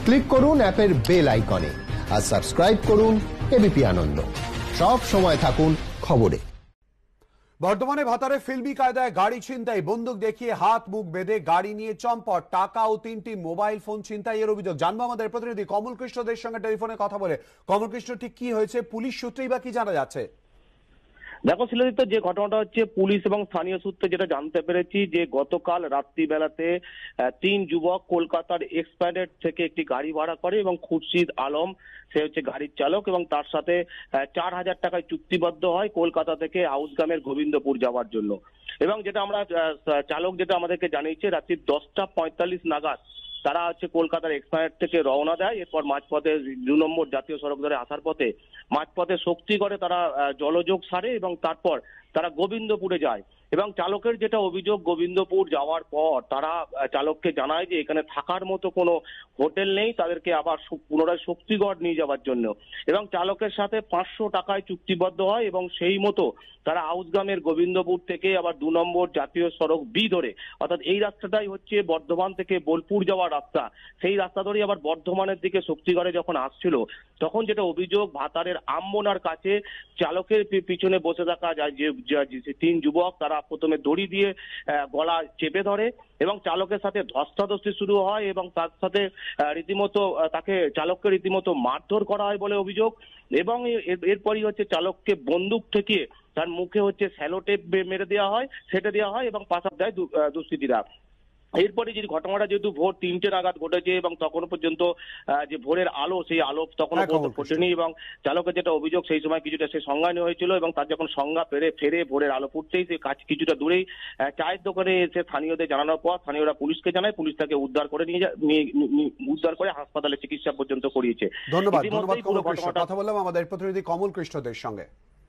Click করুন অ্যাপের bell আইকনে আর সাবস্ক্রাইব করুন এবিপি আনন্দ। সব সময় থাকুন খবরে। বর্ধমানে ভাতারে ফিল্মি কায়দায় গাড়ি ছিনতাই, বন্দুক দেখিয়ে হাত মুখ বেঁধে গাড়ি নিয়ে চম্পট, টাকা ও 3টি মোবাইল ফোন ছিনতাইয়ের অভিযোগ। জানবো আমাদের প্রতিনিধি কমল কৃষ্ণদের সঙ্গে টেলিফোনে কথা বলে। কমল কৃষ্ণ, ঠিক কি হয়েছে, পুলিশ সূত্রেই বা কি জানা যাচ্ছে? দেখো শিলাদিত্য, যে ঘটনাটা হচ্ছে পুলিশ এবং স্থানীয় সূত্রে যেটা জানতে পেরেছি যে গতকাল রাত্রিবেলাতে 3 যুবক কলকাতার এক্সপ্যান্ডেড থেকে একটি গাড়ি ভাড়া করে এবং খুরশিদ আলম সে হচ্ছে গাড়ির চালক এবং তার সাথে 4,000 টাকায় চুক্তিবদ্ধ হয় কলকাতা থেকে হাউসগ্রামের গোবিন্দপুর যাওয়ার জন্য। এবং যেটা আমরা চালক যেটা আমাদেরকে জানিয়েছে রাত্রি 10:45 নাগাদ তারা হচ্ছে কলকাতার এক্সপ্যান্ডেড থেকে রওনা দেয়। এরপর মাঝপথে 2 নম্বর জাতীয় সড়ক ধরে আসার পথে মাঝপথে শক্তিগড়ে তারা জলযোগ সারে এবং তারপর তারা গোবিন্দপুরে যায়। এবং চালকের যেটা অভিযোগ, গোবিন্দপুর যাওয়ার পর তারা চালককে জানায় যে এখানে থাকার মতো কোনো হোটেল নেই, তাদেরকে আবার পুনরায় শক্তিগড় নিয়ে যাওয়ার জন্য। এবং চালকের সাথে 500 টাকায় চুক্তিবদ্ধ হয় এবং সেই মতো তারা হাউসগ্রামের গোবিন্দপুর থেকে আবার 2 নম্বর জাতীয় সড়ক বি ধরে, অর্থাৎ এই রাস্তাটাই হচ্ছে বর্ধমান থেকে বোলপুর যাওয়ার রাস্তা, সেই রাস্তা ধরেই আবার বর্ধমানের দিকে শক্তিগড়ে যখন আসছিল তখন যেটা অভিযোগ ভাতারের আমমোনার কাছে চালকের পিছনে বসে থাকা যে 3 যুবক তারা প্রথমে দড়ি দিয়ে গলা চেপে ধরে এবং চালকের সাথে ধস্তাধস্তি শুরু হয় এবং তার সাথে রীতিমতো চালককে রীতিমতো মারধর করা হয় বলে অভিযোগ। এবং এরপরই হচ্ছে চালককে বন্দুক ঠেকিয়ে তার মুখে হচ্ছে স্যালোটেপ মেরে দেওয়া হয়, সেটা দেওয়া হয় এবং পাশাপ দেয় দুষ্কৃতীরা। এরপরে যে ঘটনাটা যেহেতু ভোর 3টে নাগাদ ঘটেছে এবং তখন পর্যন্ত যে ভোরের আলো সেই আলো তখনও পর্যন্ত ফোটেনি এবং চালকের যেটা অভিযোগ সেই সময় কিছুটা সে সংজ্ঞানীয় হয়েছিল এবং তার যখন সংজ্ঞা ফেরে ভোরের আলো ফুটতেই সে কিছুটা দূরেই চায়ের দোকানে এসে স্থানীয়দের জানানোর পর স্থানীয়রা পুলিশকে জানায়, পুলিশ তাকে উদ্ধার করে হাসপাতালে চিকিৎসা পর্যন্ত করিয়েছে। ধন্যবাদ। কথা বললাম আমাদের প্রতিনিধি কমল কৃষ্ণদের সঙ্গে।